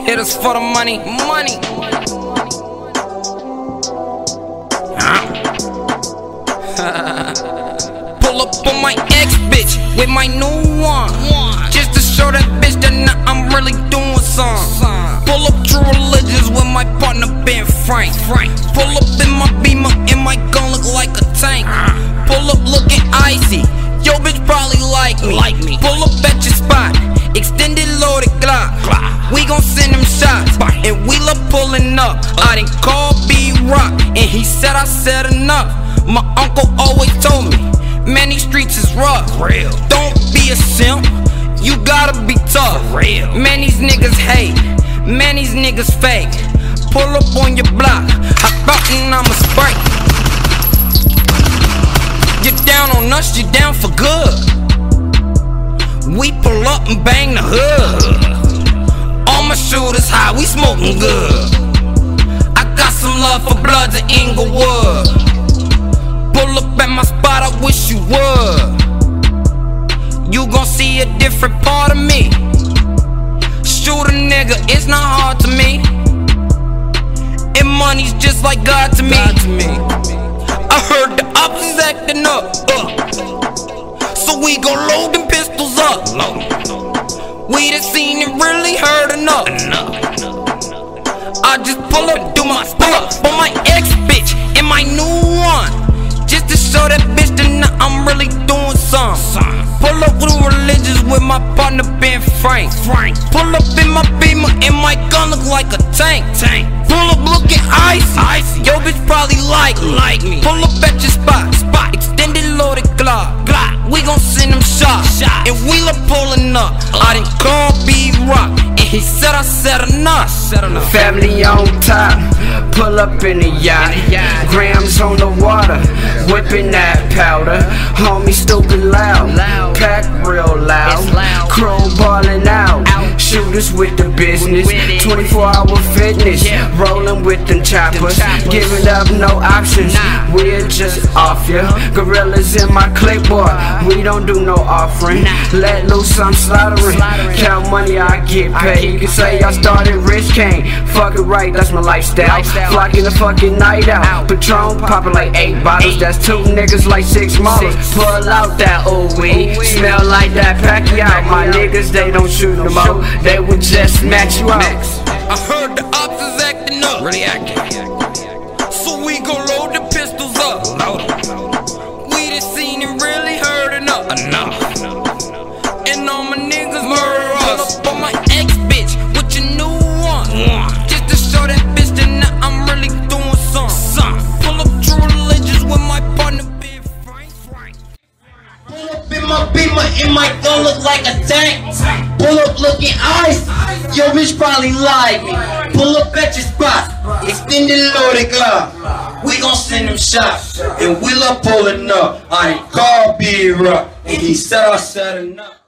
Hit us for the money, money. Pull up on my ex bitch with my new one, just to show that bitch that now I'm really doing something. Pull up True Religions with my partner Ben Frank. Pull up in my Beamer and my gun look like a tank. Pull up looking icy, yo bitch probably like me. Pull up at your spot, extended loaded Glock. We gon' send them shots, and we love pulling up. I done called B-Rock, and he said I said enough. My uncle always told me, man, these streets is rough. Don't be a simp, you gotta be tough. Man, these niggas hate, man, these niggas fake. Pull up on your block, hop out and I'ma spray. You down on us, you down for good. We pull up and bang the hood. All my shooters high, we smoking good. I got some love for Bloods in Inglewood. Pull up at my spot, I wish you would. You gon' see a different part of me. Shoot a nigga, it's not hard to me. And money's just like God to me. I heard the ops is acting up, so we gon' load them pistols up. We done seen it, really heard enough. I just pull up, do my pull up on my ex bitch and my new one, just to show that bitch that now I'm really doing something. Pull up with Religions with my partner Ben Frank. Pull up in my Beamer and my gun look like a tank. Pull up looking icy, yo bitch probably like me. Pull up at your spot, extended loaded Glock. We gon' send them shots, and we love pulling up. I done called B-Rock, and he said I said enough. Family on top, pull up in the yacht. Grams on the water, whipping that powder. Homie stupid loud, pack real loud. Crow ballin' out, shooters with the business. 24-hour fitness, rollin' with them choppers. Giving up no options, we're just off ya. Gorillas in my clipboard, we don't do no offering. Let loose, I'm slaughtering. Count money, I get paid. You can say I started rich, can't fuck it right, that's my lifestyle. Flocking the fucking night out. Patron popping like 8 bottles, that's 2 niggas like 6 models. Pull out that old weed, smell like that Pacquiao. My niggas, they don't shoot no more, they would just match you out. I heard the ops is acting up, really acting. So we gon' load the pistols up. We done seen it, really heard enough. And all my niggas murder us. Pull up on my ex bitch with your new one, just to show that bitch that now I'm really doing something. Pull up True Religions with my partner Ben Frank. Pull up in my Beamer and my gun look like a tank. Pull up looking ice, yo bitch probably like me. Pull up at your spot, extended loaded Glock. We gon' send them shots, and we love pulling up. I ain't called B-Rock, and he said I said enough.